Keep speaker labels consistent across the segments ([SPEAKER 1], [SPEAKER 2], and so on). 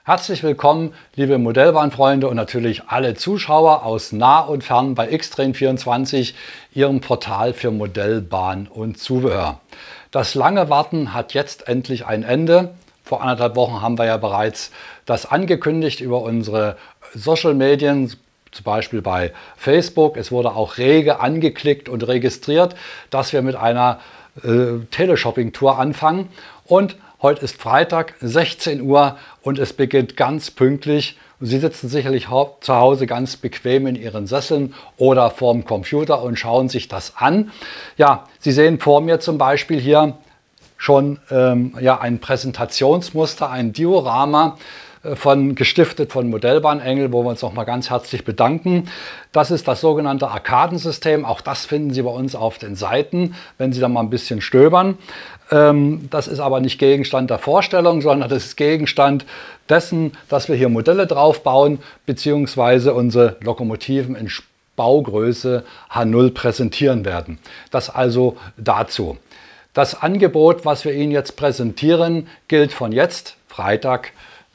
[SPEAKER 1] Herzlich willkommen, liebe Modellbahnfreunde und natürlich alle Zuschauer aus nah und fern bei Xtrain24, Ihrem Portal für Modellbahn und Zubehör. Das lange Warten hat jetzt endlich ein Ende. Vor 1,5 Wochen haben wir ja bereits das angekündigt über unsere Social Medien, zum Beispiel bei Facebook. Es wurde auch rege angeklickt und registriert, dass wir mit einer Teleshopping-Tour anfangen. Und heute ist Freitag, 16 Uhr und es beginnt ganz pünktlich. Sie sitzen sicherlich zu Hause ganz bequem in Ihren Sesseln oder vorm Computer und schauen sich das an. Ja, Sie sehen vor mir zum Beispiel hier schon ein Präsentationsmuster, ein Diorama, gestiftet von Modellbahnengel, wo wir uns nochmal ganz herzlich bedanken. Das ist das sogenannte Arkadensystem. Auch das finden Sie bei uns auf den Seiten, wenn Sie da mal ein bisschen stöbern. Das ist aber nicht Gegenstand der Vorstellung, sondern das ist Gegenstand dessen, dass wir hier Modelle drauf bauen, beziehungsweise unsere Lokomotiven in Baugröße H0 präsentieren werden. Das also dazu. Das Angebot, was wir Ihnen jetzt präsentieren, gilt von jetzt, Freitag,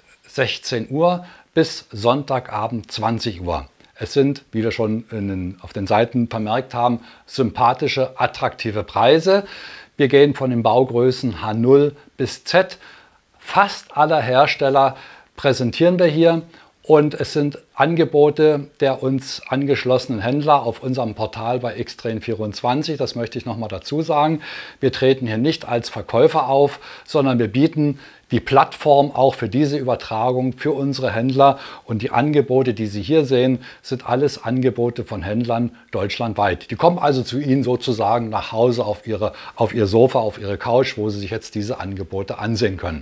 [SPEAKER 1] 16 Uhr bis Sonntagabend 20 Uhr. Es sind, wie wir schon auf den Seiten vermerkt haben, sympathische, attraktive Preise. Wir gehen von den Baugrößen H0 bis Z. Fast alle Hersteller präsentieren wir hier und es sind Angebote der uns angeschlossenen Händler auf unserem Portal bei Xtrain24. Das möchte ich nochmal dazu sagen. Wir treten hier nicht als Verkäufer auf, sondern wir bieten die Plattform auch für diese Übertragung für unsere Händler, und die Angebote, die Sie hier sehen, sind alles Angebote von Händlern deutschlandweit. Die kommen also zu Ihnen sozusagen nach Hause auf Ihr Sofa, auf Ihre Couch, wo Sie sich jetzt diese Angebote ansehen können.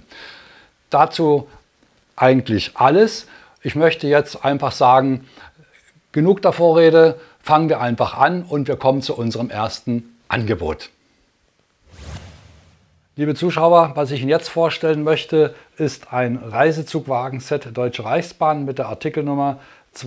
[SPEAKER 1] Dazu eigentlich alles. Ich möchte jetzt einfach sagen, genug der Vorrede, fangen wir einfach an und wir kommen zu unserem ersten Angebot. Liebe Zuschauer, was ich Ihnen jetzt vorstellen möchte, ist ein Reisezugwagen-Set Deutsche Reichsbahn mit der Artikelnummer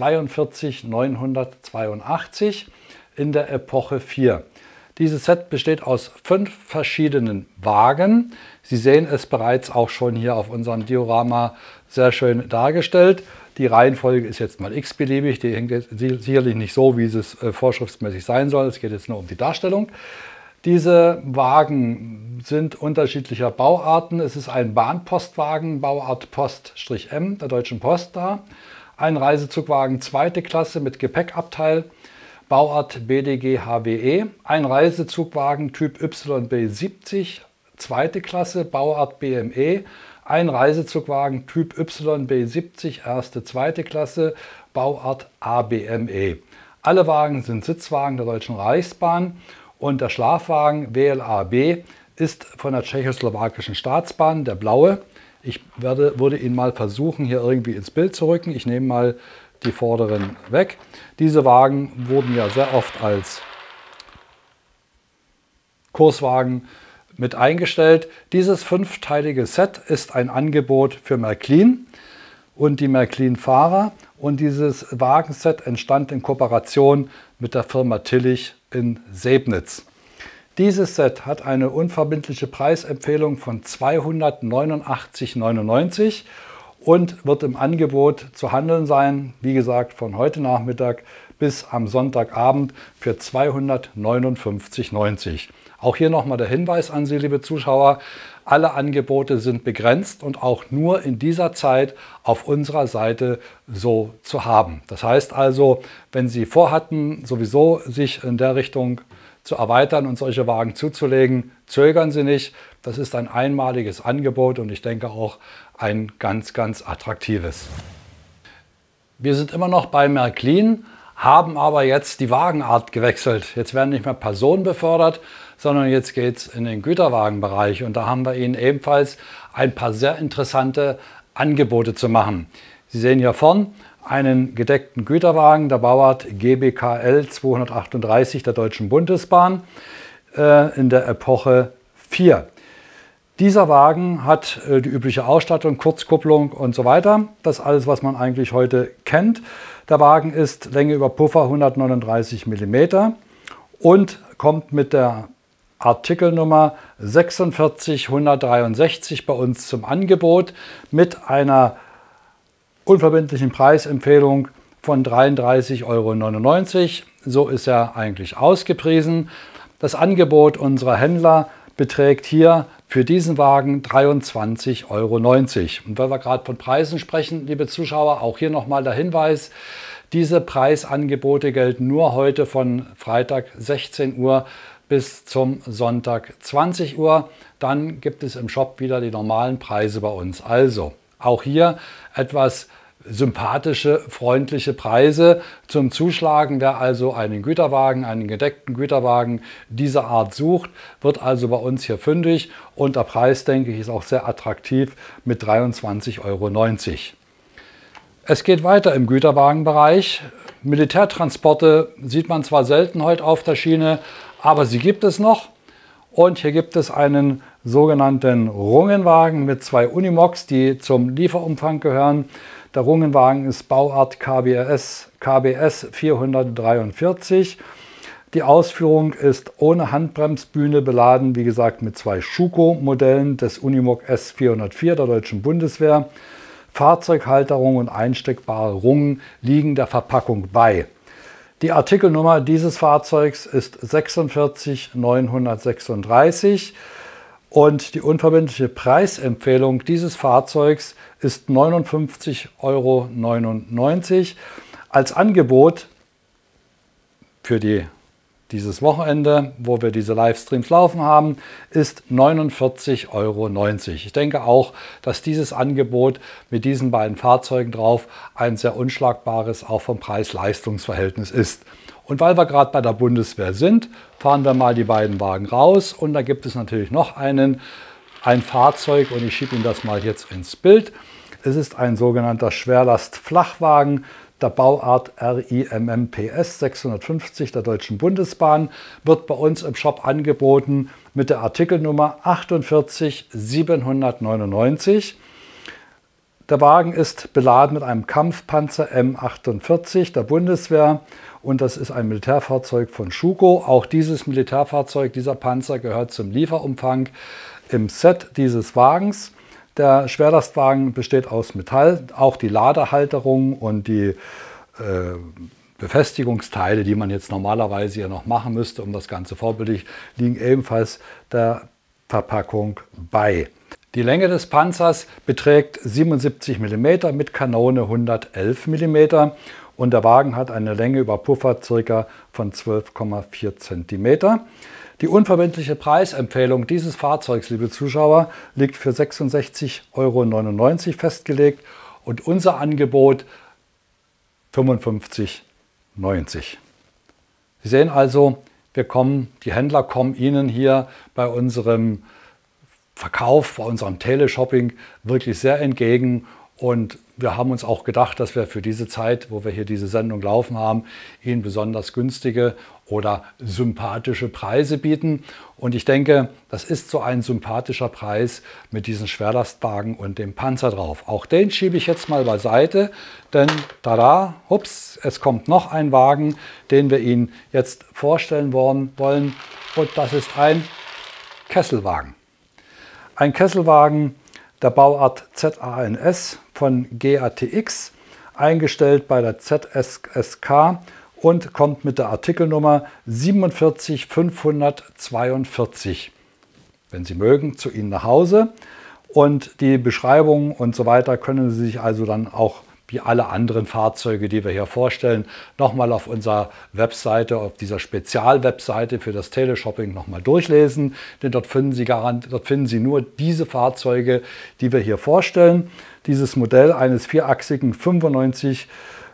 [SPEAKER 1] 42982 in der Epoche 4. Dieses Set besteht aus 5 verschiedenen Wagen. Sie sehen es bereits auch schon hier auf unserem Diorama sehr schön dargestellt. Die Reihenfolge ist jetzt mal x-beliebig, die hängt jetzt sicherlich nicht so, wie es vorschriftsmäßig sein soll. Es geht jetzt nur um die Darstellung. Diese Wagen sind unterschiedlicher Bauarten. Es ist ein Bahnpostwagen, Bauart Post-M der Deutschen Post da. Ein Reisezugwagen zweite Klasse mit Gepäckabteil, Bauart BDG HWE. Ein Reisezugwagen Typ YB70, zweite Klasse, Bauart BME. Ein Reisezugwagen Typ YB70, erste, zweite Klasse, Bauart ABME. Alle Wagen sind Sitzwagen der Deutschen Reichsbahn. Und der Schlafwagen WLAB ist von der tschechoslowakischen Staatsbahn, der blaue. Ich würde ihn mal versuchen, hier irgendwie ins Bild zu rücken. Ich nehme mal die vorderen weg. Diese Wagen wurden ja sehr oft als Kurswagen mit eingestellt. Dieses 5-teilige Set ist ein Angebot für Märklin und die Märklin-Fahrer. Und dieses Wagenset entstand in Kooperation mit der Firma Tillich in Sebnitz. Dieses Set hat eine unverbindliche Preisempfehlung von 289,99 und wird im Angebot zu handeln sein, wie gesagt, von heute Nachmittag bis am Sonntagabend für 259,90. Auch hier nochmal der Hinweis an Sie, liebe Zuschauer: Alle Angebote sind begrenzt und auch nur in dieser Zeit auf unserer Seite so zu haben. Das heißt also, wenn Sie vorhatten, sowieso sich in der Richtung zu erweitern und solche Wagen zuzulegen, zögern Sie nicht. Das ist ein einmaliges Angebot und ich denke auch ein ganz, ganz attraktives. Wir sind immer noch bei Märklin, haben aber jetzt die Wagenart gewechselt. Jetzt werden nicht mehr Personen befördert, sondern jetzt geht es in den Güterwagenbereich. Und da haben wir Ihnen ebenfalls ein paar sehr interessante Angebote zu machen. Sie sehen hier vorn einen gedeckten Güterwagen der Bauart GBKL 238 der Deutschen Bundesbahn in der Epoche 4. Dieser Wagen hat die übliche Ausstattung, Kurzkupplung und so weiter. Das ist alles, was man eigentlich heute kennt. Der Wagen ist Länge über Puffer 139 mm und kommt mit der Artikelnummer 46163 bei uns zum Angebot mit einer unverbindlichen Preisempfehlung von 33,99 €. So ist er eigentlich ausgepriesen. Das Angebot unserer Händler beträgt hier für diesen Wagen 23,90 €. Und weil wir gerade von Preisen sprechen, liebe Zuschauer, auch hier nochmal der Hinweis: Diese Preisangebote gelten nur heute von Freitag 16 Uhr bis zum Sonntag 20 Uhr. Dann gibt es im Shop wieder die normalen Preise bei uns. Also auch hier etwas sympathische, freundliche Preise zum Zuschlagen. Wer also einen Güterwagen, einen gedeckten Güterwagen dieser Art sucht, wird also bei uns hier fündig. Und der Preis, denke ich, ist auch sehr attraktiv mit 23,90 €. Es geht weiter im Güterwagenbereich. Militärtransporte sieht man zwar selten heute auf der Schiene, aber sie gibt es noch. Und hier gibt es einen sogenannten Rungenwagen mit 2 Unimogs, die zum Lieferumfang gehören. Der Rungenwagen ist Bauart KBS 443. Die Ausführung ist ohne Handbremsbühne beladen, wie gesagt mit 2 Schuko-Modellen des Unimog S404 der Deutschen Bundeswehr. Fahrzeughalterung und einsteckbare Rungen liegen der Verpackung bei. Die Artikelnummer dieses Fahrzeugs ist 46936 und die unverbindliche Preisempfehlung dieses Fahrzeugs ist 59,99 € als Angebot für dieses Wochenende, wo wir diese Livestreams laufen haben, ist 49,90 €. Ich denke auch, dass dieses Angebot mit diesen beiden Fahrzeugen drauf ein sehr unschlagbares, auch vom Preis-Leistungs-Verhältnis ist. Und weil wir gerade bei der Bundeswehr sind, fahren wir mal die beiden Wagen raus. Und da gibt es natürlich noch ein Fahrzeug, und ich schiebe Ihnen das mal jetzt ins Bild. Es ist ein sogenannter Schwerlast-Flachwagen der Bauart RIMMPS 650 der Deutschen Bundesbahn, wird bei uns im Shop angeboten mit der Artikelnummer 48799. Der Wagen ist beladen mit einem Kampfpanzer M48 der Bundeswehr und das ist ein Militärfahrzeug von Schuko. Auch dieses Militärfahrzeug, dieser Panzer, gehört zum Lieferumfang im Set dieses Wagens. Der Schwerlastwagen besteht aus Metall, auch die Ladehalterung und die Befestigungsteile, die man jetzt normalerweise hier noch machen müsste, um das Ganze vorbildlich, liegen ebenfalls der Verpackung bei. Die Länge des Panzers beträgt 77 mm mit Kanone 111 mm und der Wagen hat eine Länge über Puffer ca. von 12,4 cm. Die unverbindliche Preisempfehlung dieses Fahrzeugs, liebe Zuschauer, liegt für 66,99 € festgelegt und unser Angebot 55,90 €. Sie sehen also, die Händler kommen Ihnen hier bei unserem Verkauf, bei unserem Teleshopping wirklich sehr entgegen. Und wir haben uns auch gedacht, dass wir für diese Zeit, wo wir hier diese Sendung laufen haben, Ihnen besonders günstige oder sympathische Preise bieten. Und ich denke, das ist so ein sympathischer Preis mit diesen Schwerlastwagen und dem Panzer drauf. Auch den schiebe ich jetzt mal beiseite, denn tada, hups, es kommt noch ein Wagen, den wir Ihnen jetzt vorstellen wollen. Und das ist ein Kesselwagen. Ein Kesselwagen der Bauart ZANS von GATX, eingestellt bei der ZSSK und kommt mit der Artikelnummer 47542, wenn Sie mögen, zu Ihnen nach Hause. Und die Beschreibung und so weiter können Sie sich also dann auch wie alle anderen Fahrzeuge, die wir hier vorstellen, nochmal auf unserer Webseite, auf dieser Spezialwebseite für das Teleshopping nochmal durchlesen. Denn dort finden Sie nur diese Fahrzeuge, die wir hier vorstellen. Dieses Modell eines vierachsigen 95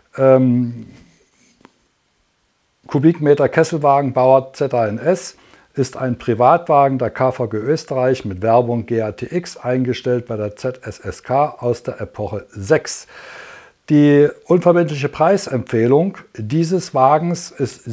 [SPEAKER 1] Kubikmeter Kesselwagen Bauart ZANS ist ein Privatwagen der KVG Österreich mit Werbung GATX, eingestellt bei der ZSSK aus der Epoche 6. Die unverbindliche Preisempfehlung dieses Wagens ist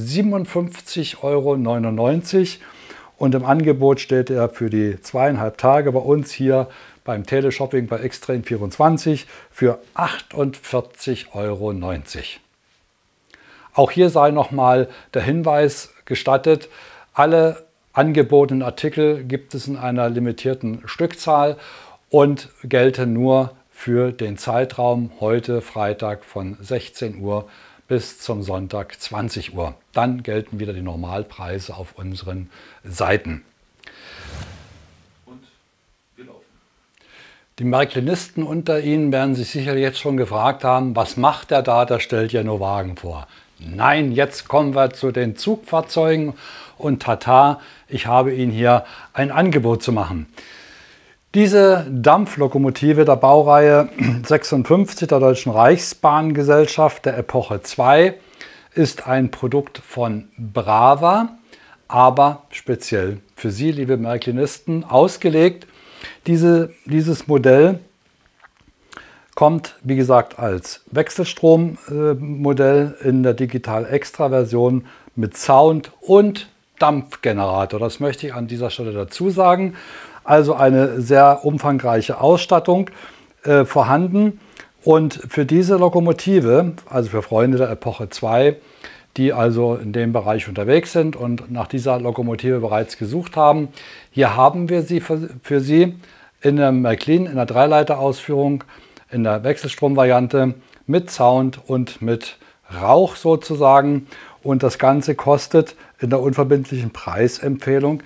[SPEAKER 1] 57,99 € und im Angebot steht er für die 2,5 Tage bei uns hier beim Teleshopping bei Xtrain24 für 48,90 €. Auch hier sei nochmal der Hinweis gestattet: Alle angebotenen Artikel gibt es in einer limitierten Stückzahl und gelten nur für den Zeitraum heute Freitag von 16 Uhr bis zum Sonntag 20 Uhr. Dann gelten wieder die Normalpreise auf unseren Seiten. Und wir laufen. Die Märklinisten unter Ihnen werden sich sicher jetzt schon gefragt haben, was macht der da, der stellt ja nur Wagen vor. Nein, jetzt kommen wir zu den Zugfahrzeugen und tata, ich habe Ihnen hier ein Angebot zu machen. Diese Dampflokomotive der Baureihe 56 der Deutschen Reichsbahngesellschaft der Epoche 2 ist ein Produkt von Brava, aber speziell für Sie, liebe Märklinisten, ausgelegt. Dieses Modell kommt, wie gesagt, als Wechselstrommodell in der Digital-Extra-Version mit Sound und Dampfgenerator. Das möchte ich an dieser Stelle dazu sagen. Also eine sehr umfangreiche Ausstattung vorhanden. Und für diese Lokomotive, also für Freunde der Epoche 2, die also in dem Bereich unterwegs sind und nach dieser Lokomotive bereits gesucht haben, hier haben wir sie für Sie in der Märklin, in der Dreileiter-Ausführung, in der Wechselstromvariante mit Sound und mit Rauch sozusagen. Und das Ganze kostet in der unverbindlichen Preisempfehlung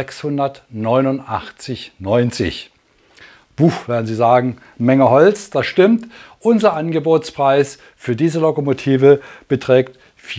[SPEAKER 1] 689,90 €. Buch, werden Sie sagen, Menge Holz, das stimmt. Unser Angebotspreis für diese Lokomotive beträgt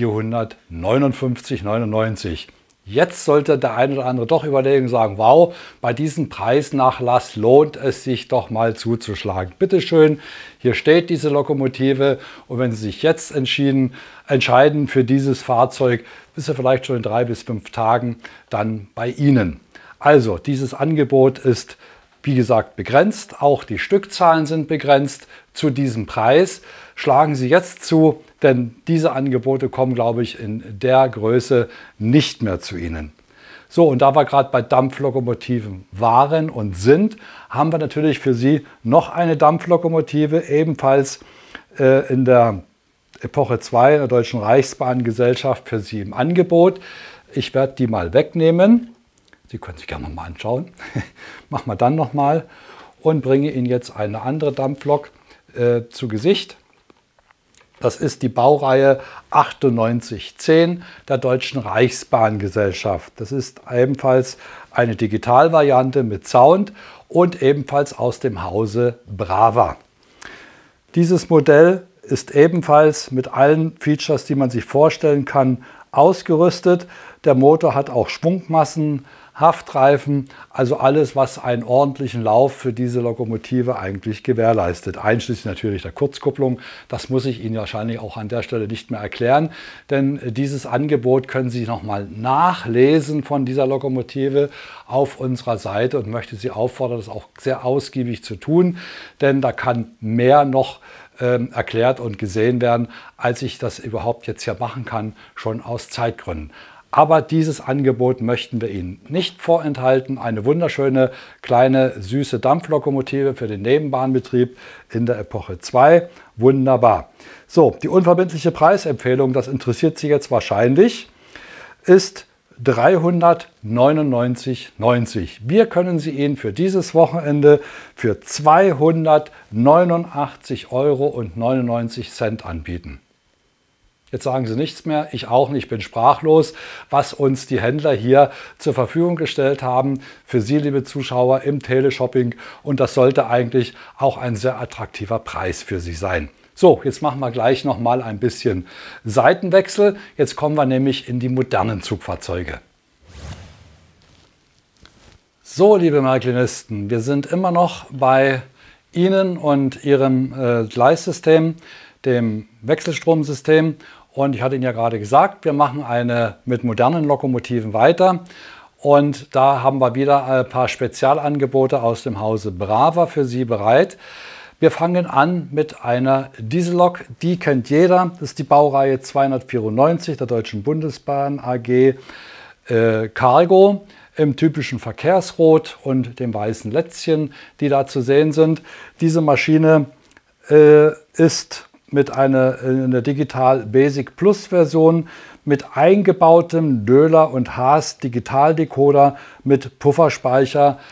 [SPEAKER 1] 459,99 €. Jetzt sollte der eine oder andere doch überlegen und sagen, wow, bei diesem Preisnachlass lohnt es sich doch mal zuzuschlagen. Bitte schön, hier steht diese Lokomotive und wenn Sie sich jetzt entscheiden für dieses Fahrzeug, ist er vielleicht schon in 3 bis 5 Tagen dann bei Ihnen. Also dieses Angebot ist, wie gesagt, begrenzt. Auch die Stückzahlen sind begrenzt zu diesem Preis. Schlagen Sie jetzt zu, denn diese Angebote kommen, glaube ich, in der Größe nicht mehr zu Ihnen. So, und da wir gerade bei Dampflokomotiven waren und sind, haben wir natürlich für Sie noch eine Dampflokomotive, ebenfalls in der Epoche 2 der Deutschen Reichsbahngesellschaft für Sie im Angebot. Ich werde die mal wegnehmen. Sie können sich gerne noch mal anschauen. Machen wir dann noch mal und bringe Ihnen jetzt eine andere Dampflok zu Gesicht. Das ist die Baureihe 9810 der Deutschen Reichsbahngesellschaft. Das ist ebenfalls eine Digitalvariante mit Sound und ebenfalls aus dem Hause Brava. Dieses Modell ist ebenfalls mit allen Features, die man sich vorstellen kann, ausgerüstet. Der Motor hat auch Schwungmassen, Haftreifen, also alles, was einen ordentlichen Lauf für diese Lokomotive eigentlich gewährleistet. Einschließlich natürlich der Kurzkupplung. Das muss ich Ihnen wahrscheinlich auch an der Stelle nicht mehr erklären, denn dieses Angebot können Sie nochmal nachlesen von dieser Lokomotive auf unserer Seite und möchte Sie auffordern, das auch sehr ausgiebig zu tun, denn da kann mehr noch erklärt und gesehen werden, als ich das überhaupt jetzt hier machen kann, schon aus Zeitgründen. Aber dieses Angebot möchten wir Ihnen nicht vorenthalten. Eine wunderschöne, kleine, süße Dampflokomotive für den Nebenbahnbetrieb in der Epoche 2. Wunderbar. So, die unverbindliche Preisempfehlung, das interessiert Sie jetzt wahrscheinlich, ist 399,90 €. Wir können sie Ihnen für dieses Wochenende für 289,99 € anbieten. Jetzt sagen Sie nichts mehr, ich auch nicht, bin sprachlos, was uns die Händler hier zur Verfügung gestellt haben für Sie, liebe Zuschauer, im Teleshopping. Und das sollte eigentlich auch ein sehr attraktiver Preis für Sie sein. So, jetzt machen wir gleich noch mal ein bisschen Seitenwechsel. Jetzt kommen wir nämlich in die modernen Zugfahrzeuge. So, liebe Märklinisten, wir sind immer noch bei Ihnen und Ihrem Gleissystem, dem Wechselstromsystem. Und ich hatte Ihnen ja gerade gesagt, wir machen mit modernen Lokomotiven weiter. Und da haben wir wieder ein paar Spezialangebote aus dem Hause Brava für Sie bereit. Wir fangen an mit einer Diesellok, die kennt jeder. Das ist die Baureihe 294 der Deutschen Bundesbahn AG Cargo im typischen Verkehrsrot und dem weißen Lätzchen, die da zu sehen sind. Diese Maschine ist mit einer Digital Basic Plus Version mit eingebautem Döhler und Haas Digitaldecoder mit Pufferspeicher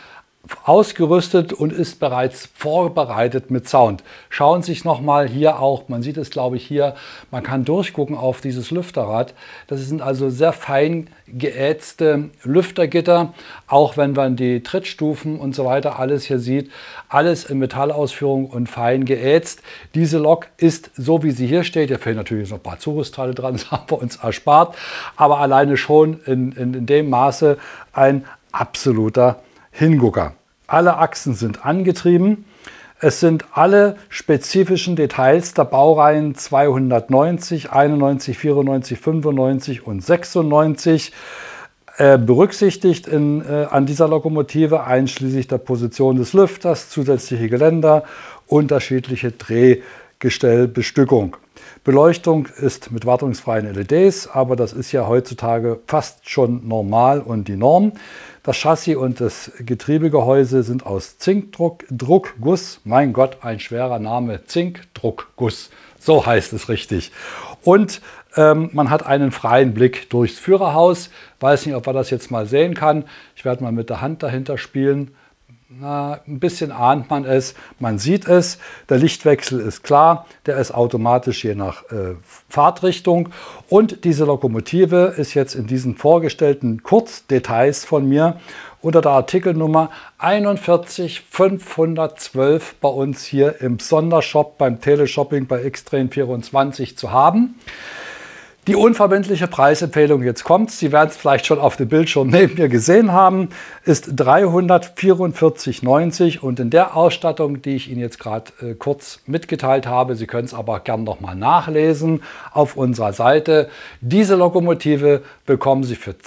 [SPEAKER 1] ausgerüstet und ist bereits vorbereitet mit Sound. Schauen Sie sich nochmal hier auch, man sieht es glaube ich hier, man kann durchgucken auf dieses Lüfterrad. Das sind also sehr fein geätzte Lüftergitter, auch wenn man die Trittstufen und so weiter alles hier sieht, alles in Metallausführung und fein geätzt. Diese Lok ist so wie sie hier steht, hier fehlen natürlich noch ein paar Zurüstteile dran, das haben wir uns erspart, aber alleine schon in dem Maße ein absoluter Hingucker. Alle Achsen sind angetrieben. Es sind alle spezifischen Details der Baureihen 290, 91, 94, 95 und 96 berücksichtigt an dieser Lokomotive, einschließlich der Position des Lüfters, zusätzliche Geländer, unterschiedliche Drehgestellbestückung. Beleuchtung ist mit wartungsfreien LEDs, aber das ist ja heutzutage fast schon normal und die Norm. Das Chassis und das Getriebegehäuse sind aus Zinkdruckguss. Mein Gott, ein schwerer Name, Zinkdruckguss. So heißt es richtig. Und man hat einen freien Blick durchs Führerhaus. Weiß nicht, ob man das jetzt mal sehen kann. Ich werde mal mit der Hand dahinter spielen. Na, ein bisschen ahnt man es, man sieht es. Der Lichtwechsel ist klar, der ist automatisch je nach Fahrtrichtung. Und diese Lokomotive ist jetzt in diesen vorgestellten Kurzdetails von mir unter der Artikelnummer 41512 bei uns hier im Sondershop beim Teleshopping bei Xtrain24 zu haben. Die unverbindliche Preisempfehlung, jetzt kommt, Sie werden es vielleicht schon auf dem Bildschirm neben mir gesehen haben, ist 344,90 und in der Ausstattung, die ich Ihnen jetzt gerade kurz mitgeteilt habe, Sie können es aber gern nochmal nachlesen auf unserer Seite, diese Lokomotive bekommen Sie für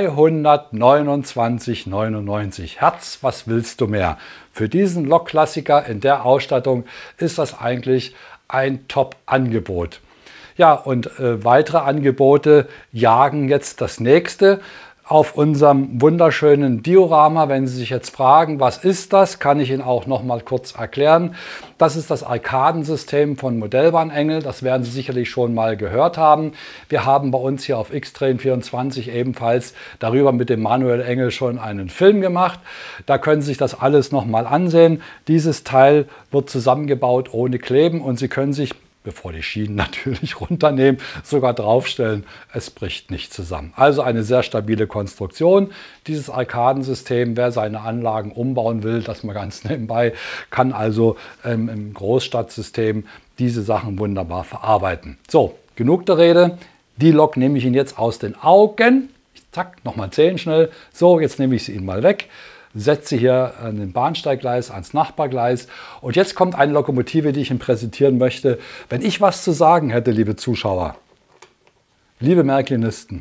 [SPEAKER 1] 229,99. Herz, was willst du mehr? Für diesen Lokklassiker in der Ausstattung ist das eigentlich ein Top-Angebot. Ja, und weitere Angebote jagen jetzt das nächste auf unserem wunderschönen Diorama. Wenn Sie sich jetzt fragen, was ist das, kann ich Ihnen auch noch mal kurz erklären. Das ist das Arkadensystem von Modellbahnengel. Das werden Sie sicherlich schon mal gehört haben. Wir haben bei uns hier auf Xtrain24 ebenfalls darüber mit dem Manuel Engel schon einen Film gemacht. Da können Sie sich das alles noch mal ansehen. Dieses Teil wird zusammengebaut ohne Kleben und Sie können sich, bevor die Schienen natürlich runternehmen, sogar draufstellen. Es bricht nicht zusammen. Also eine sehr stabile Konstruktion. Dieses Arkadensystem, wer seine Anlagen umbauen will, das mal ganz nebenbei, kann also im Großstadtsystem diese Sachen wunderbar verarbeiten. So, genug der Rede. Die Lok nehme ich Ihnen jetzt aus den Augen. Zack, nochmal 10 schnell. So, jetzt nehme ich sie Ihnen mal weg. Setze hier an den Bahnsteiggleis, ans Nachbargleis. Und jetzt kommt eine Lokomotive, die ich Ihnen präsentieren möchte. Wenn ich was zu sagen hätte, liebe Zuschauer, liebe Märklinisten,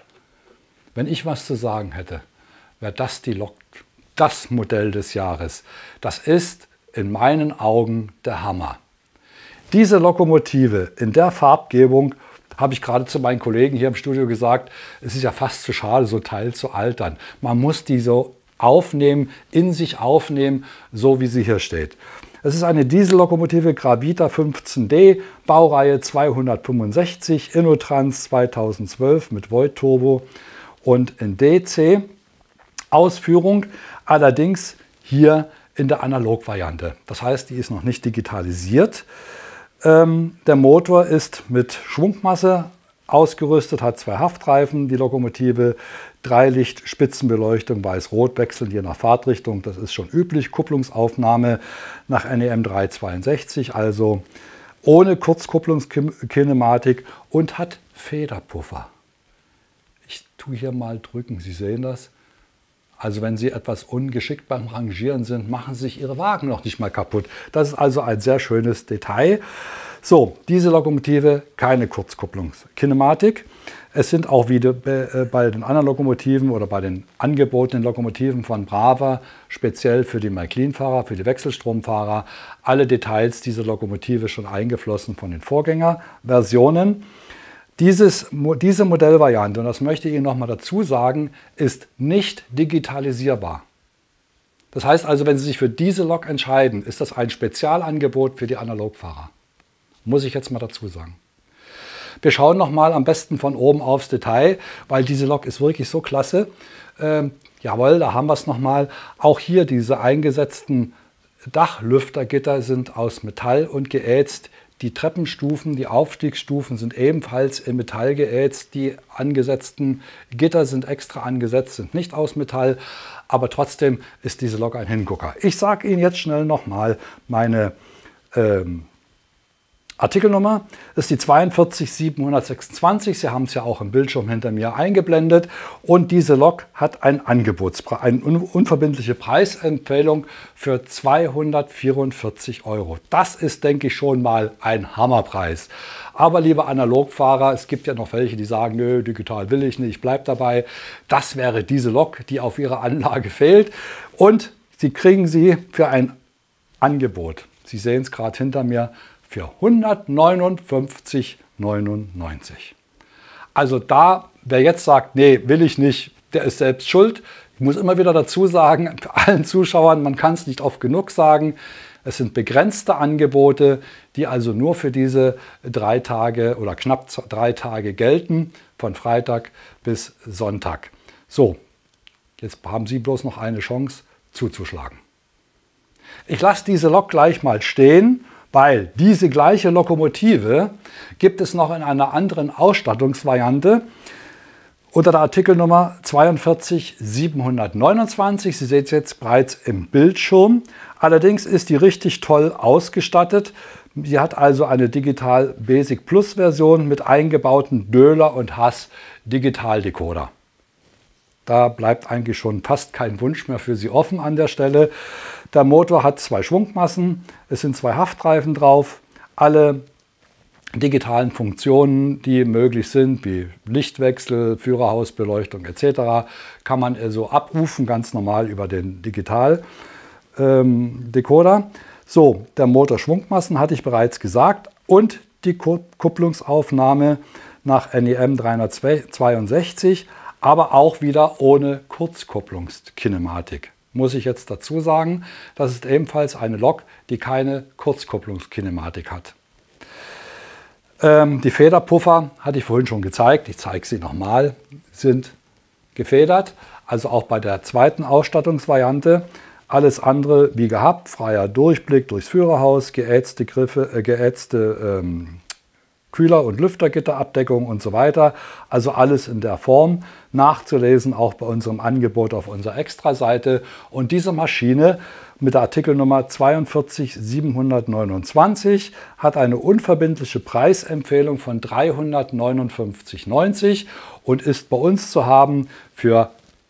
[SPEAKER 1] wenn ich was zu sagen hätte, wäre das die Lok, das Modell des Jahres. Das ist in meinen Augen der Hammer. Diese Lokomotive in der Farbgebung, habe ich gerade zu meinen Kollegen hier im Studio gesagt, es ist ja fast zu schade, so ein Teil zu altern. Man muss die so aufnehmen, in sich aufnehmen, so wie sie hier steht. Es ist eine Diesellokomotive Gravita 15D, Baureihe 265, Innotrans 2012 mit Void-Turbo und in DC. Ausführung allerdings hier in der Analogvariante. Das heißt, die ist noch nicht digitalisiert. Der Motor ist mit Schwungmasse ausgerüstet, hat 2 Haftreifen, die Lokomotive, 3 Licht-Spitzenbeleuchtung, weiß-rot wechseln je nach Fahrtrichtung, das ist schon üblich, Kupplungsaufnahme nach NEM 362, also ohne Kurzkupplungskinematik und hat Federpuffer. Ich tue hier mal drücken, Sie sehen das. Also wenn Sie etwas ungeschickt beim Rangieren sind, machen Sie sich Ihre Wagen noch nicht mal kaputt. Das ist also ein sehr schönes Detail. So, diese Lokomotive, keine Kurzkupplungskinematik. Es sind auch wieder bei den anderen Lokomotiven oder bei den angebotenen Lokomotiven von Brava, speziell für die Märklin-Fahrer, für die Wechselstromfahrer, alle Details dieser Lokomotive schon eingeflossen von den Vorgängerversionen. Diese Modellvariante, und das möchte ich Ihnen noch mal dazu sagen, ist nicht digitalisierbar. Das heißt also, wenn Sie sich für diese Lok entscheiden, ist das ein Spezialangebot für die Analogfahrer. Muss ich jetzt mal dazu sagen. Wir schauen noch mal am besten von oben aufs Detail, weil diese Lok ist wirklich so klasse. Jawohl, da haben wir es nochmal. Auch hier diese eingesetzten Dachlüftergitter sind aus Metall und geätzt. Die Treppenstufen, die Aufstiegsstufen sind ebenfalls in Metall geätzt. Die angesetzten Gitter sind extra angesetzt, sind nicht aus Metall. Aber trotzdem ist diese Lok ein Hingucker. Ich sage Ihnen jetzt schnell nochmal meine Artikelnummer. Das ist die 42726. Sie haben es ja auch im Bildschirm hinter mir eingeblendet. Und diese Lok hat ein eine unverbindliche Preisempfehlung für 244 €. Das ist, denke ich, schon mal ein Hammerpreis. Aber liebe Analogfahrer, es gibt ja noch welche, die sagen, nö, digital will ich nicht, ich bleibe dabei. Das wäre diese Lok, die auf Ihrer Anlage fehlt. Und Sie kriegen sie für ein Angebot. Sie sehen es gerade hinter mir, für 159,99 €. Also da, wer jetzt sagt, nee, will ich nicht, der ist selbst schuld. Ich muss immer wieder dazu sagen, für allen Zuschauern, man kann es nicht oft genug sagen, es sind begrenzte Angebote, die also nur für diese 3 Tage oder knapp 3 Tage gelten, von Freitag bis Sonntag. So, jetzt haben Sie bloß noch eine Chance zuzuschlagen. Ich lasse diese Lok gleich mal stehen, weil diese gleiche Lokomotive gibt es noch in einer anderen Ausstattungsvariante unter der Artikelnummer 42729. Sie sehen es jetzt bereits im Bildschirm. Allerdings ist die richtig toll ausgestattet. Sie hat also eine Digital Basic Plus Version mit eingebauten Döhler und Hass Digitaldecoder. Da bleibt eigentlich schon fast kein Wunsch mehr für Sie offen an der Stelle. Der Motor hat 2 Schwungmassen, es sind 2 Haftreifen drauf. Alle digitalen Funktionen, die möglich sind, wie Lichtwechsel, Führerhausbeleuchtung etc., kann man also abrufen, ganz normal über den Digital-Decoder. So, der Motor Schwungmassen hatte ich bereits gesagt und die Kupplungsaufnahme nach NEM 362, aber auch wieder ohne Kurzkupplungskinematik. Muss ich jetzt dazu sagen, das ist ebenfalls eine Lok, die keine Kurzkupplungskinematik hat. Die Federpuffer hatte ich vorhin schon gezeigt, ich zeige sie nochmal, sind gefedert, also auch bei der zweiten Ausstattungsvariante. Alles andere wie gehabt, freier Durchblick durchs Führerhaus, geätzte Griffe, Kühler- und Lüftergitterabdeckung und so weiter. Also alles in der Form, nachzulesen auch bei unserem Angebot auf unserer Extra-Seite. Und diese Maschine mit der Artikelnummer 42729 hat eine unverbindliche Preisempfehlung von 359,90 € und ist bei uns zu haben für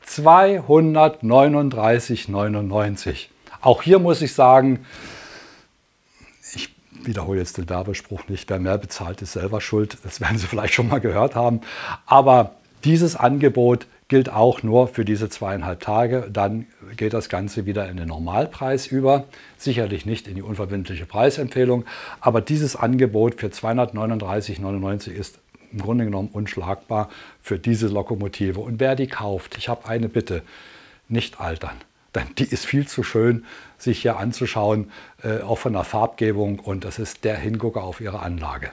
[SPEAKER 1] 239,99 €. Auch hier muss ich sagen, ich wiederhole jetzt den Werbespruch nicht, wer mehr bezahlt, ist selber schuld. Das werden Sie vielleicht schon mal gehört haben. Aber dieses Angebot gilt auch nur für diese 2,5 Tage. Dann geht das Ganze wieder in den Normalpreis über. Sicherlich nicht in die unverbindliche Preisempfehlung. Aber dieses Angebot für 239,99 € ist im Grunde genommen unschlagbar für diese Lokomotive. Und wer die kauft, ich habe eine Bitte, nicht altern. Denn die ist viel zu schön, sich hier anzuschauen, auch von der Farbgebung. Und das ist der Hingucker auf Ihre Anlage.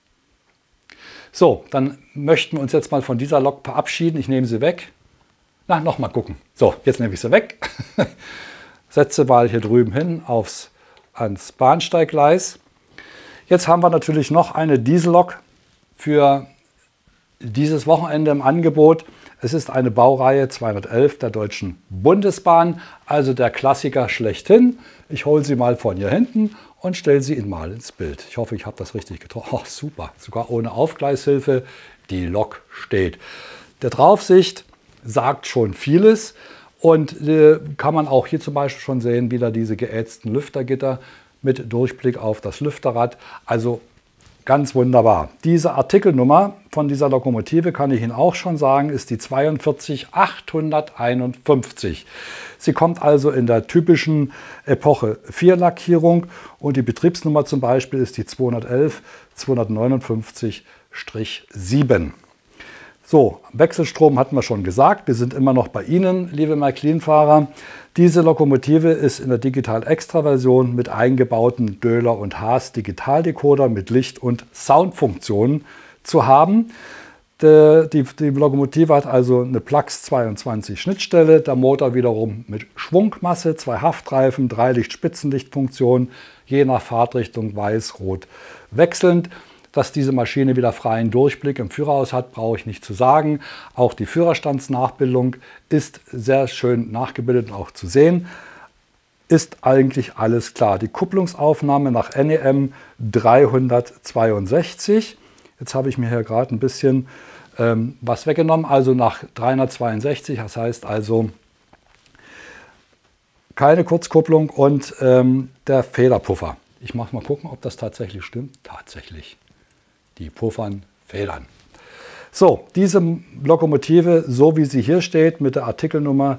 [SPEAKER 1] So, dann möchten wir uns jetzt mal von dieser Lok verabschieden. Ich nehme sie weg. Na, nochmal gucken. So, jetzt nehme ich sie weg. Setze mal hier drüben hin ans Bahnsteiggleis. Jetzt haben wir natürlich noch eine Diesellok für dieses Wochenende im Angebot. Es ist eine Baureihe 211 der Deutschen Bundesbahn, also der Klassiker schlechthin. Ich hole sie mal von hier hinten und stelle sie Ihnen mal ins Bild. Ich hoffe, ich habe das richtig getroffen. Oh, super, sogar ohne Aufgleishilfe. Die Lok steht. Der Draufsicht sagt schon vieles und kann man auch hier zum Beispiel schon sehen, wieder diese geätzten Lüftergitter mit Durchblick auf das Lüfterrad. Also ganz wunderbar. Diese Artikelnummer von dieser Lokomotive, kann ich Ihnen auch schon sagen, ist die 42851. Sie kommt also in der typischen Epoche 4 Lackierung und die Betriebsnummer zum Beispiel ist die 211 259-7. So, Wechselstrom hatten wir schon gesagt. Wir sind immer noch bei Ihnen, liebe Märklin-Fahrer. Diese Lokomotive ist in der Digital-Extra-Version mit eingebauten Döhler- und Haas Digitaldecoder mit Licht- und Soundfunktionen zu haben. Die Lokomotive hat also eine Plax 22 Schnittstelle, der Motor wiederum mit Schwungmasse, 2 Haftreifen, 3 Licht-Spitzenlichtfunktionen, je nach Fahrtrichtung weiß, rot wechselnd. Dass diese Maschine wieder freien Durchblick im Führerhaus hat, brauche ich nicht zu sagen. Auch die Führerstandsnachbildung ist sehr schön nachgebildet und auch zu sehen. Ist eigentlich alles klar. Die Kupplungsaufnahme nach NEM 362. Jetzt habe ich mir hier gerade ein bisschen was weggenommen, also nach 362, das heißt also keine Kurzkupplung und der Federpuffer. Ich mache mal gucken, ob das tatsächlich stimmt. Tatsächlich. Die puffern Federn. So, diese Lokomotive, so wie sie hier steht, mit der Artikelnummer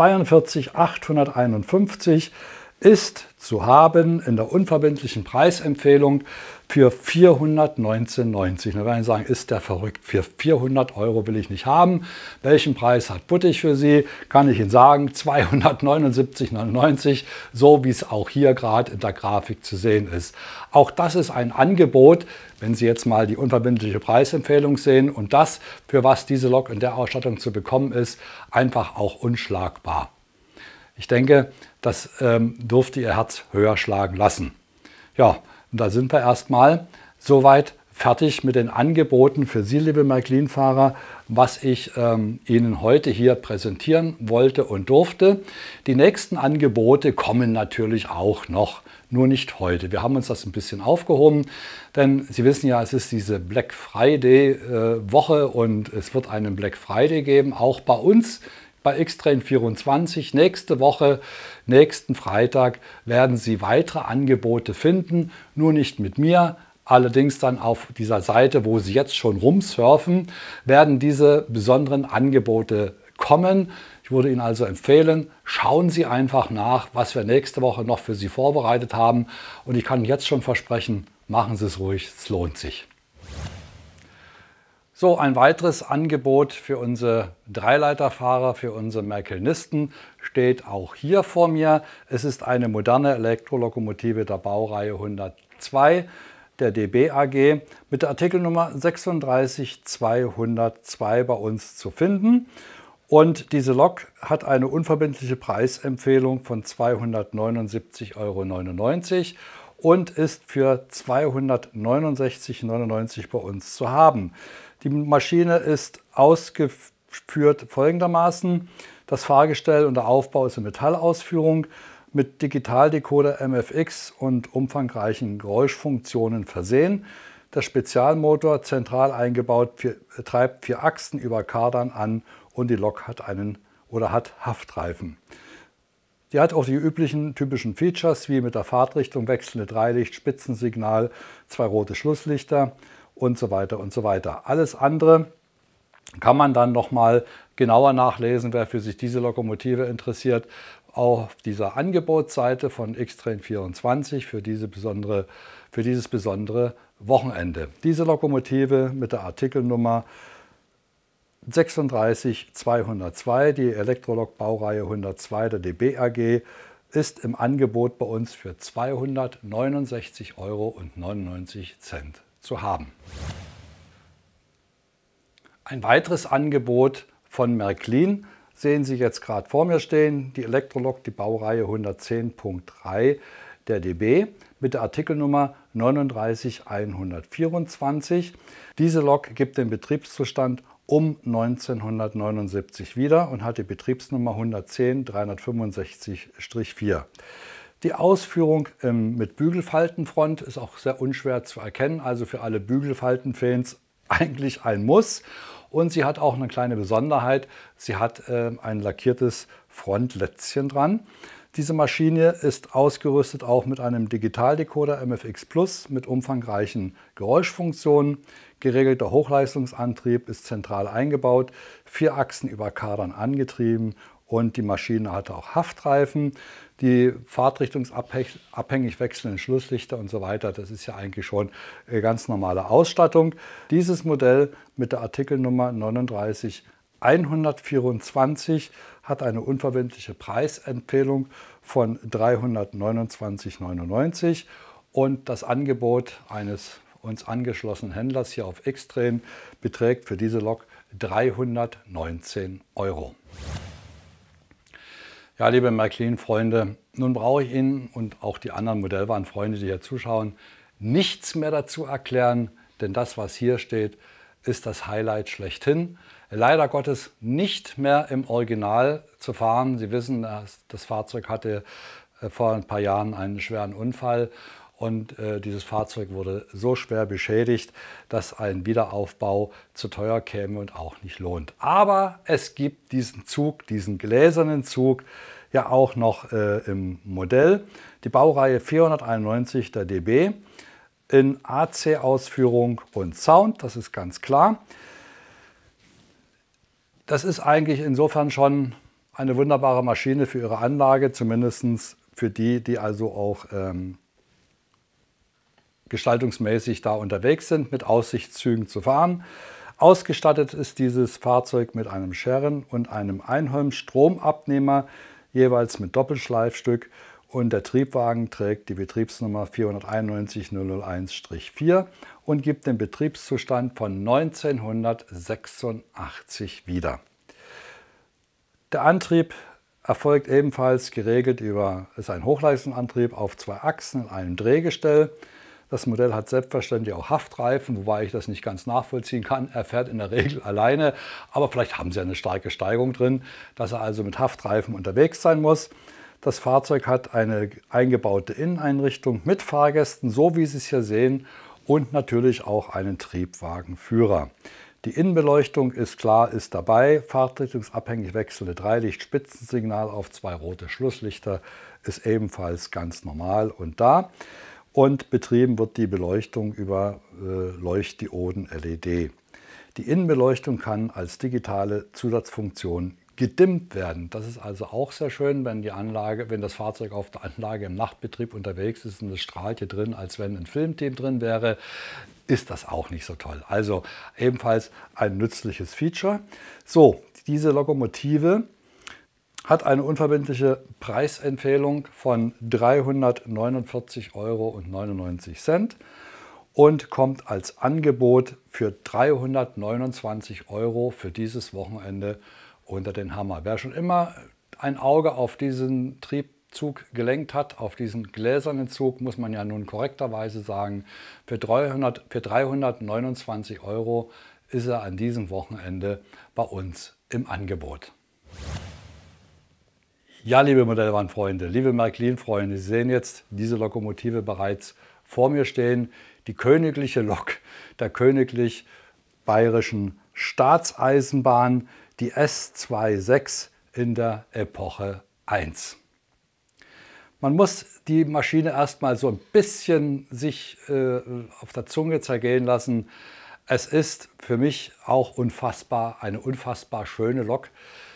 [SPEAKER 1] 42851, ist zu haben in der unverbindlichen Preisempfehlung für 419,90. Da werden Sie sagen, ist der verrückt, für 400 € will ich nicht haben. Welchen Preis hat Buttig für Sie? Kann ich Ihnen sagen, 279,99, so wie es auch hier gerade in der Grafik zu sehen ist. Auch das ist ein Angebot, wenn Sie jetzt mal die unverbindliche Preisempfehlung sehen und das, für was diese Lok in der Ausstattung zu bekommen ist, einfach auch unschlagbar. Ich denke, das dürfte Ihr Herz höher schlagen lassen. Ja, und da sind wir erstmal soweit fertig mit den Angeboten für Sie, liebe Märklin-Fahrer, was ich Ihnen heute hier präsentieren wollte und durfte. Die nächsten Angebote kommen natürlich auch noch, nur nicht heute. Wir haben uns das ein bisschen aufgehoben, denn Sie wissen ja, es ist diese Black Friday Woche und es wird einen Black Friday geben, auch bei uns. Bei Xtrain24 nächste Woche, nächsten Freitag, werden Sie weitere Angebote finden, nur nicht mit mir. Allerdings dann auf dieser Seite, wo Sie jetzt schon rumsurfen, werden diese besonderen Angebote kommen. Ich würde Ihnen also empfehlen, schauen Sie einfach nach, was wir nächste Woche noch für Sie vorbereitet haben. Und ich kann jetzt schon versprechen, machen Sie es ruhig, es lohnt sich. So, ein weiteres Angebot für unsere Dreileiterfahrer, für unsere Märklinisten steht auch hier vor mir. Es ist eine moderne Elektrolokomotive der Baureihe 102 der DB AG mit der Artikelnummer 36202 bei uns zu finden. Und diese Lok hat eine unverbindliche Preisempfehlung von 279,99 € und ist für 269,99 € bei uns zu haben. Die Maschine ist ausgeführt folgendermaßen. Das Fahrgestell und der Aufbau ist in Metallausführung mit Digitaldecoder MFX und umfangreichen Geräuschfunktionen versehen. Der Spezialmotor, zentral eingebaut, treibt 4 Achsen über Kardan an und die Lok hat hat Haftreifen. Die hat auch die üblichen typischen Features wie mit der Fahrtrichtung wechselnde Dreilicht, Spitzensignal, 2 rote Schlusslichter und so weiter und so weiter. Alles andere kann man dann nochmal genauer nachlesen, wer für sich diese Lokomotive interessiert, auf dieser Angebotsseite von Xtrain24 für dieses besondere Wochenende. Diese Lokomotive mit der Artikelnummer 36202, die Elektrolok Baureihe 102 der DB AG, ist im Angebot bei uns für 269,99 € zu haben. Ein weiteres Angebot von Märklin sehen Sie jetzt gerade vor mir stehen, die Elektrolok, die Baureihe 110.3 der DB mit der Artikelnummer 39124. Diese Lok gibt den Betriebszustand um 1979 wieder und hat die Betriebsnummer 110-365-4. Die Ausführung mit Bügelfaltenfront ist auch sehr unschwer zu erkennen, also für alle Bügelfaltenfans eigentlich ein Muss. Und sie hat auch eine kleine Besonderheit, sie hat ein lackiertes Frontlätzchen dran. Diese Maschine ist ausgerüstet auch mit einem Digitaldecoder MFX Plus mit umfangreichen Geräuschfunktionen. Geregelter Hochleistungsantrieb ist zentral eingebaut, 4 Achsen über Kardan angetrieben und die Maschine hatte auch Haftreifen. Die fahrtrichtungsabhängig wechselnden Schlusslichter und so weiter, das ist ja eigentlich schon ganz normale Ausstattung. Dieses Modell mit der Artikelnummer 39124 hat eine unverbindliche Preisempfehlung von 329,99 € und das Angebot eines uns angeschlossenen Händlers hier auf Xtrain beträgt für diese Lok 319 €. Ja, liebe Märklin-Freunde, nun brauche ich Ihnen und auch die anderen Modellwarenfreunde, die hier zuschauen, nichts mehr dazu erklären, denn das, was hier steht, ist das Highlight schlechthin. Leider Gottes nicht mehr im Original zu fahren. Sie wissen, das Fahrzeug hatte vor ein paar Jahren einen schweren Unfall und dieses Fahrzeug wurde so schwer beschädigt, dass ein Wiederaufbau zu teuer käme und auch nicht lohnt. Aber es gibt diesen Zug, diesen gläsernen Zug, ja auch noch im Modell. Die Baureihe 491 der DB in AC-Ausführung und Sound, das ist ganz klar. Das ist eigentlich insofern schon eine wunderbare Maschine für Ihre Anlage, zumindest für die also auch gestaltungsmäßig da unterwegs sind, mit Aussichtszügen zu fahren. Ausgestattet ist dieses Fahrzeug mit einem Scherren und einem Einholm-Stromabnehmer, jeweils mit Doppelschleifstück, und der Triebwagen trägt die Betriebsnummer 491 001-4 und gibt den Betriebszustand von 1986 wieder. Der Antrieb erfolgt ebenfalls geregelt ist ein Hochleistungsantrieb auf 2 Achsen in einem Drehgestell. Das Modell hat selbstverständlich auch Haftreifen, wobei ich das nicht ganz nachvollziehen kann. Er fährt in der Regel alleine, aber vielleicht haben Sie eine starke Steigung drin, dass er also mit Haftreifen unterwegs sein muss. Das Fahrzeug hat eine eingebaute Inneneinrichtung mit Fahrgästen, so wie Sie es hier sehen, und natürlich auch einen Triebwagenführer. Die Innenbeleuchtung ist klar, ist dabei. Fahrtrichtungsabhängig wechselnde Dreilicht-Spitzensignal auf 2 rote Schlusslichter ist ebenfalls ganz normal und da. Und betrieben wird die Beleuchtung über Leuchtdioden LED. Die Innenbeleuchtung kann als digitale Zusatzfunktion gedimmt werden. Das ist also auch sehr schön, wenn das Fahrzeug auf der Anlage im Nachtbetrieb unterwegs ist und es strahlt hier drin, als wenn ein Filmteam drin wäre, ist das auch nicht so toll. Also ebenfalls ein nützliches Feature. So, diese Lokomotive hat eine unverbindliche Preisempfehlung von 349,99 € und kommt als Angebot für 329 € für dieses Wochenende unter den Hammer. Wer schon immer ein Auge auf diesen Triebzug gelenkt hat, auf diesen gläsernen Zug, muss man ja nun korrekterweise sagen, für 329 € ist er an diesem Wochenende bei uns im Angebot. Ja, liebe Modellwarenfreunde, liebe Märklin-Freunde, Sie sehen jetzt diese Lokomotive bereits vor mir stehen. Die königliche Lok der Königlich Bayerischen Staatseisenbahn, die S26 in der Epoche 1. Man muss die Maschine erstmal so ein bisschen sich auf der Zunge zergehen lassen. Es ist für mich auch eine unfassbar schöne Lok.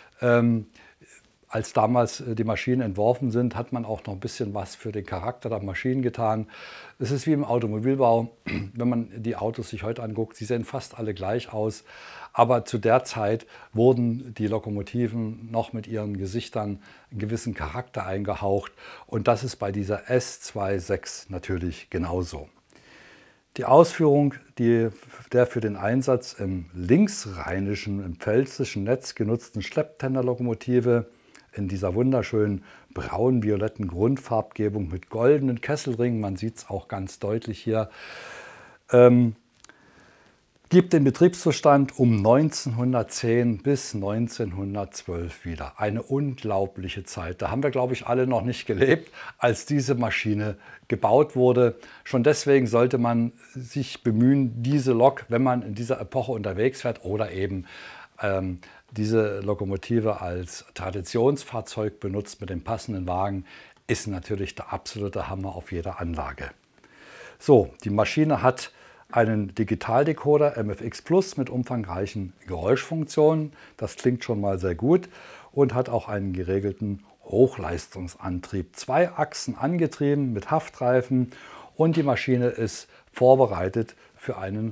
[SPEAKER 1] Als damals die Maschinen entworfen sind, hat man auch noch ein bisschen was für den Charakter der Maschinen getan. Es ist wie im Automobilbau, wenn man die Autos sich heute anguckt, sie sehen fast alle gleich aus. Aber zu der Zeit wurden die Lokomotiven noch mit ihren Gesichtern einen gewissen Charakter eingehaucht. Und das ist bei dieser S26 natürlich genauso. Die Ausführung der für den Einsatz im linksrheinischen, im pfälzischen Netz genutzten Schlepptenderlokomotive in dieser wunderschönen braun-violetten Grundfarbgebung mit goldenen Kesselringen, man sieht es auch ganz deutlich hier, gibt den Betriebszustand um 1910 bis 1912 wieder. Eine unglaubliche Zeit. Da haben wir, glaube ich, alle noch nicht gelebt, als diese Maschine gebaut wurde. Schon deswegen sollte man sich bemühen, diese Lok, wenn man in dieser Epoche unterwegs fährt oder eben diese Lokomotive als Traditionsfahrzeug benutzt mit dem passenden Wagen, ist natürlich der absolute Hammer auf jeder Anlage. So, die Maschine hat einen Digitaldecoder MFX Plus mit umfangreichen Geräuschfunktionen. Das klingt schon mal sehr gut und hat auch einen geregelten Hochleistungsantrieb. 2 Achsen angetrieben mit Haftreifen und die Maschine ist vorbereitet für einen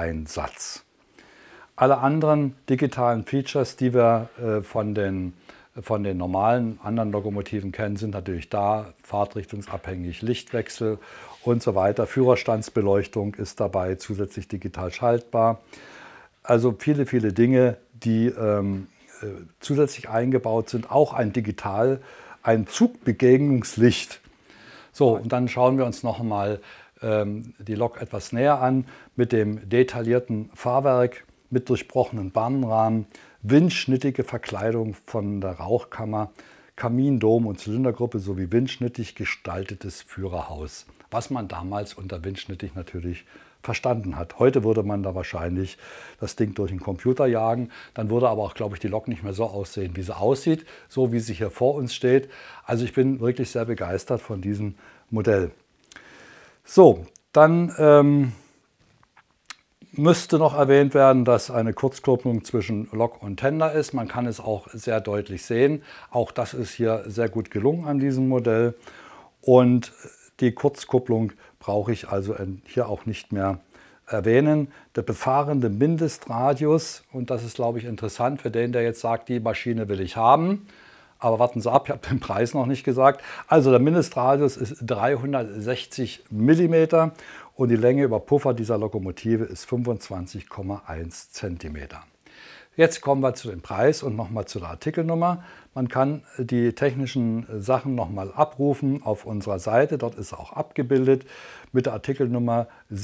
[SPEAKER 1] Raucheinsatz. Alle anderen digitalen Features, die wir von den von den normalen anderen Lokomotiven kennen, sind natürlich da, fahrtrichtungsabhängig, Lichtwechsel und so weiter. Führerstandsbeleuchtung ist dabei, zusätzlich digital schaltbar. Also viele, viele Dinge, die zusätzlich eingebaut sind. Auch ein Zugbegegnungslicht. So, und dann schauen wir uns noch einmal die Lok etwas näher an mit dem detaillierten Fahrwerk, mit durchbrochenen Bahnenrahmen, windschnittige Verkleidung von der Rauchkammer, Kamin, Dom und Zylindergruppe sowie windschnittig gestaltetes Führerhaus, was man damals unter windschnittig natürlich verstanden hat. Heute würde man da wahrscheinlich das Ding durch den Computer jagen. Dann würde aber auch, glaube ich, die Lok nicht mehr so aussehen, wie sie aussieht, so wie sie hier vor uns steht. Also ich bin wirklich sehr begeistert von diesem Modell. So, dann müsste noch erwähnt werden, dass eine Kurzkupplung zwischen Lok und Tender ist. Man kann es auch sehr deutlich sehen. Auch das ist hier sehr gut gelungen an diesem Modell. Und die Kurzkupplung brauche ich also hier auch nicht mehr erwähnen. Der befahrene Mindestradius, und das ist, glaube ich, interessant für den, der jetzt sagt, die Maschine will ich haben. Aber warten Sie ab, ich habe den Preis noch nicht gesagt. Also der Mindestradius ist 360 mm und die Länge über Puffer dieser Lokomotive ist 25,1 cm. Jetzt kommen wir zu dem Preis und nochmal zu der Artikelnummer. Man kann die technischen Sachen nochmal abrufen auf unserer Seite. Dort ist auch abgebildet mit der Artikelnummer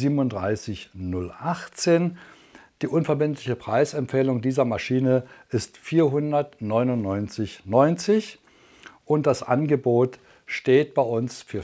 [SPEAKER 1] 37018. Die unverbindliche Preisempfehlung dieser Maschine ist 499,90 und das Angebot steht bei uns für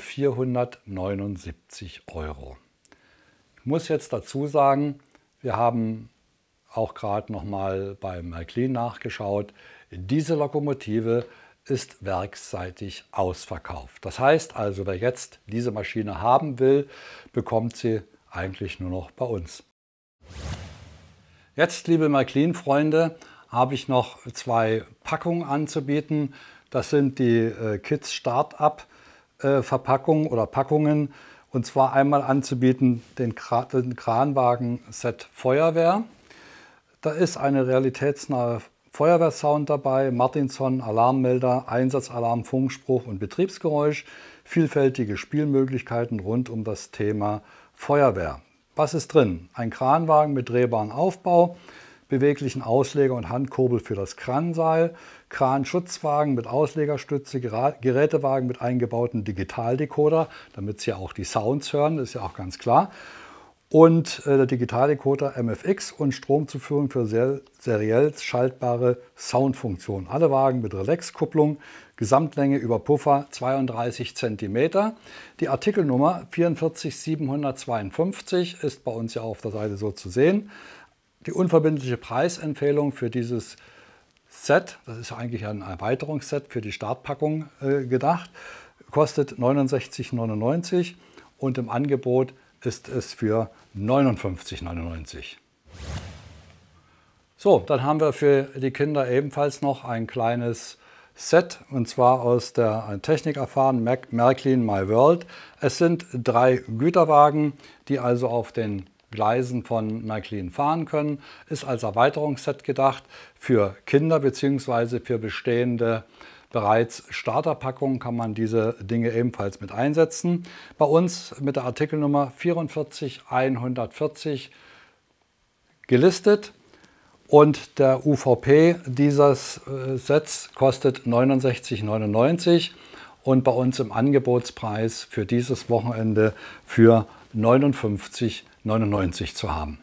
[SPEAKER 1] 479 €. Ich muss jetzt dazu sagen, wir haben auch gerade noch mal beim Märklin nachgeschaut. Diese Lokomotive ist werksseitig ausverkauft. Das heißt also, wer jetzt diese Maschine haben will, bekommt sie eigentlich nur noch bei uns. Jetzt, liebe Märklin-Freunde, habe ich noch zwei Packungen anzubieten. Das sind die Kids Start-up Verpackungen oder Packungen. Und zwar einmal anzubieten den Kranwagen Set Feuerwehr. Da ist eine realitätsnahe Feuerwehrsound dabei, Martinson, Alarmmelder, Einsatzalarm, Funkspruch und Betriebsgeräusch, vielfältige Spielmöglichkeiten rund um das Thema Feuerwehr. Was ist drin? Ein Kranwagen mit drehbarem Aufbau, beweglichen Ausleger und Handkurbel für das Kranseil, Kranschutzwagen mit Auslegerstütze, Gerätewagen mit eingebautem Digitaldecoder, damit Sie auch die Sounds hören, ist ja auch ganz klar. Und der Digitaldecoder MFX und Stromzuführung für seriell schaltbare Soundfunktion. Alle Wagen mit Relax-Kupplung, Gesamtlänge über Puffer 32 cm. Die Artikelnummer 44752 ist bei uns ja auf der Seite so zu sehen. Die unverbindliche Preisempfehlung für dieses Set, das ist ja eigentlich ein Erweiterungsset für die Startpackung gedacht, kostet 69,99 und im Angebot ist es für 59,99. So, dann haben wir für die Kinder ebenfalls noch ein kleines Set, und zwar aus der technikerfahrenen Märklin My World. Es sind 3 Güterwagen, die also auf den Gleisen von Märklin fahren können. Ist als Erweiterungsset gedacht für Kinder bzw. für bestehende bereits Starterpackungen kann man diese Dinge ebenfalls mit einsetzen. Bei uns mit der Artikelnummer 44140 gelistet und der UVP dieses Sets kostet 69,99 und bei uns im Angebotspreis für dieses Wochenende für 59,99 zu haben.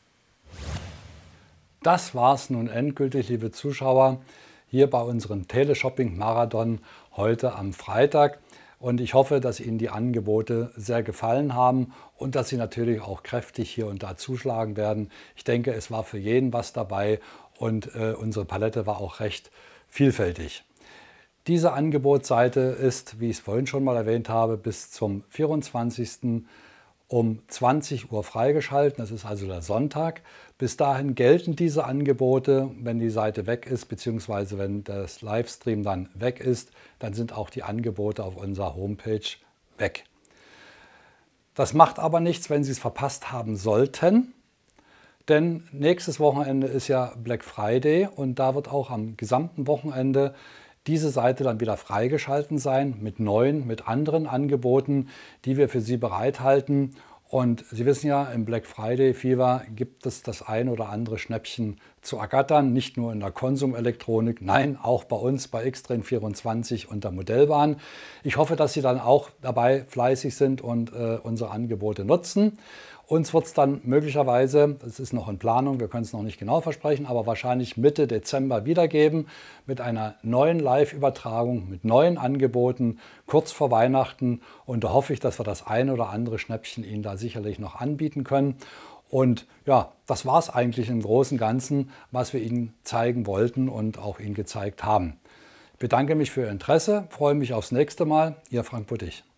[SPEAKER 1] Das war es nun endgültig, liebe Zuschauer, hier bei unserem Teleshopping-Marathon heute am Freitag. Und ich hoffe, dass Ihnen die Angebote sehr gefallen haben und dass Sie natürlich auch kräftig hier und da zuschlagen werden. Ich denke, es war für jeden was dabei und unsere Palette war auch recht vielfältig. Diese Angebotsseite ist, wie ich es vorhin schon mal erwähnt habe, bis zum 24. um 20 Uhr freigeschaltet. Das ist also der Sonntag. Bis dahin gelten diese Angebote. Wenn die Seite weg ist, beziehungsweise wenn das Livestream dann weg ist, dann sind auch die Angebote auf unserer Homepage weg. Das macht aber nichts, wenn Sie es verpasst haben sollten. Denn nächstes Wochenende ist ja Black Friday und da wird auch am gesamten Wochenende diese Seite dann wieder freigeschalten sein mit neuen, mit anderen Angeboten, die wir für Sie bereithalten. Und Sie wissen ja, im Black Friday Fever gibt es das ein oder andere Schnäppchen zu ergattern, nicht nur in der Konsumelektronik, nein, auch bei uns bei Xtrain24 und der Modellbahn. Ich hoffe, dass Sie dann auch dabei fleißig sind und unsere Angebote nutzen. Uns wird es dann möglicherweise, es ist noch in Planung, wir können es noch nicht genau versprechen, aber wahrscheinlich Mitte Dezember wiedergeben mit einer neuen Live-Übertragung, mit neuen Angeboten, kurz vor Weihnachten. Und da hoffe ich, dass wir das ein oder andere Schnäppchen Ihnen da sicherlich noch anbieten können. Und ja, das war es eigentlich im Großen und Ganzen, was wir Ihnen zeigen wollten und auch Ihnen gezeigt haben. Ich bedanke mich für Ihr Interesse, freue mich aufs nächste Mal. Ihr Frank Buttich.